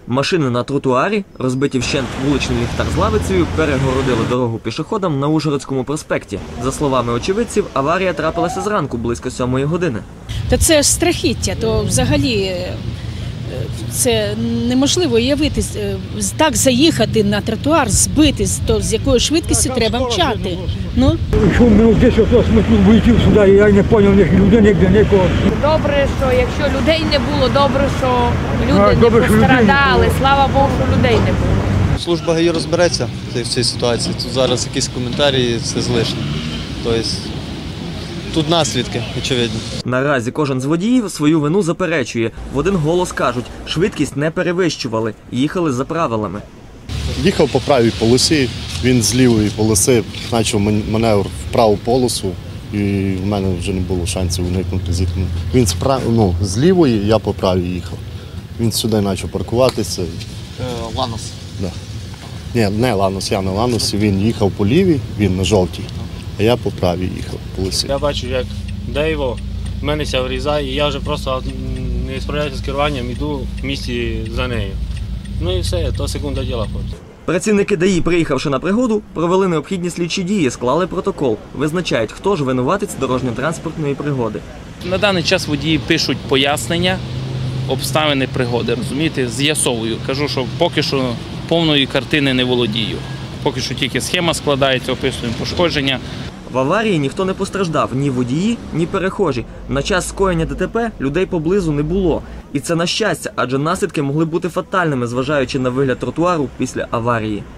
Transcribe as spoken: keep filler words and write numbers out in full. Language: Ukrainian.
Машини на тротуарі, розбиті вщент вуличний ліхтар з лавицею, перегородили дорогу пішоходам на Ужгородському проспекті. За словами очевидців, аварія трапилася зранку близько сьомої години. Та це ж страхіття, то взагалі це неможливо уявити. Так заїхати на тротуар, збити, то з якою швидкістю треба мчати. Ну? Йшов минут десять, вилетів сюди, і я не зрозумів, ні людей, ніде, нікого. Добре, що якщо людей не було, добре, що люди не пострадали. Слава Богу, що людей не було. Служба ГАІ розбереться в цій ситуації. Тут зараз якісь коментарі, це злишне. Тобто, тут наслідки, очевидно. Наразі кожен з водіїв свою вину заперечує. В один голос кажуть, швидкість не перевищували, їхали за правилами. Їхав по правій полосі, він з лівої полоси почав маневр в праву полосу, і в мене вже не було шансів уникнути зіткнення. Він з, прав... ну, з лівої, я по правій їхав. Він сюди почав паркуватися. Ланос? Да. Ні, не Ланос, я на Ланосі, він їхав по лівій, він на жовтій, а я по правій їхав по полосі. Я бачу, як Дейво в мене ся врізає, і я вже просто не справляюся з керуванням, йду в місті за нею. Ну і все, то секунда діла. Працівники ДАІ, приїхавши на пригоду, провели необхідні слідчі дії, склали протокол. Визначають, хто ж винуватець дорожньо-транспортної пригоди. На даний час водії пишуть пояснення, обставини пригоди, розумієте, з'ясовую. Кажу, що поки що повної картини не володію. Поки що тільки схема складається, описуємо пошкодження. В аварії ніхто не постраждав, ні водії, ні перехожі. На час скоєння ДТП людей поблизу не було. І це на щастя, адже наслідки могли бути фатальними, зважаючи на вигляд тротуару після аварії.